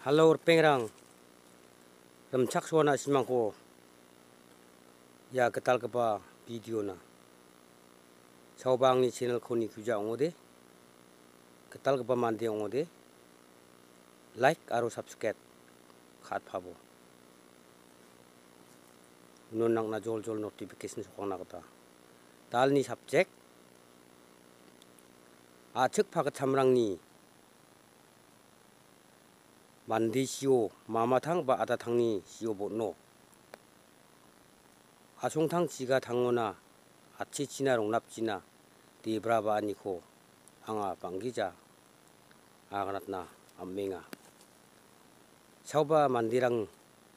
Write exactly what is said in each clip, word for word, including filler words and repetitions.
Halo pengrang, remcak suana simangko, ya ketal kepa video na. Saubang ni channel ko ni kuja ngode, ketal kepa mandi ngode, like aro subscribe, khat pabo. Nunang na jol jol notification sokang nakata. Dal ni subject, acek paket samrang ni. Mandi siyo 마마탕 바 아다탕니 siyo 보노 아송탕 지가 당오나 아치치나 롱납지나 디브라바 아니코 앙아 방기자 아가낫나 암맹아 샤오바 만디랑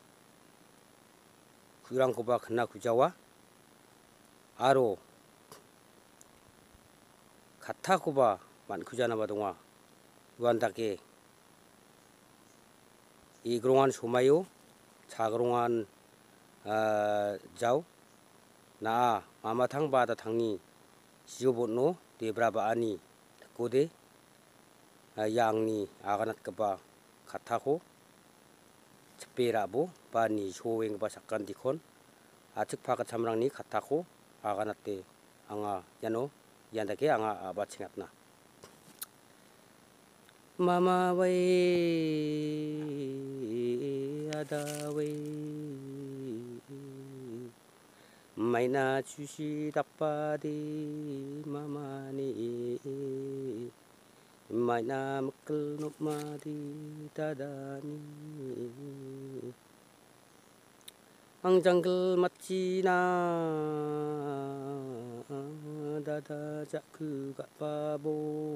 구랑코바 그나 구자와 아로 가타코바 만쿠자나 바동아 유한다게 이 그롱한 소마요 자그롱한 아 자우 나 마마탕 바다 탕니 시오보노 데브라바 아니 고데 양니 아가낫 까바 가타고 츠페라보 바니 쇼웨ng 바 sakkan dikon 아측 파가 참랑니 가타고 아가낫데 앙아 야노 yan다게 앙아 아바 칭압나 Mama way ada way mai na chushi tappa di mama ni mai na makal nup ma di tadani ang jungle macina dada jaku gak pabo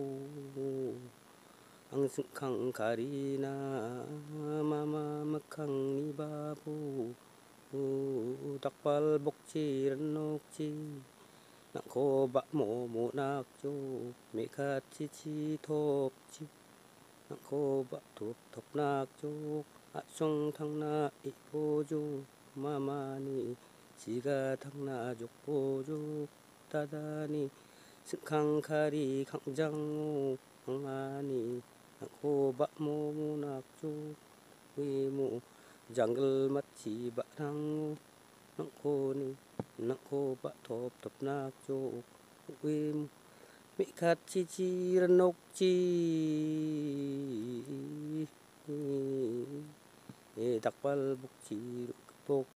ang sengkang karina mama mekang ni babu takpal bokci renokci nak ko bak mo mo nak jo mekat cici topci nak ko bak top top nak jo asong thang na ipo jo mama ni 지가 thang na jok po jo tadani sengkang kari 강장오 angani Ako ba mo nakjo we mo jungle machi ba nang nako ni nako ba top top nakjo we mo mi kat chi chi ranok chi e takpal buk chi bok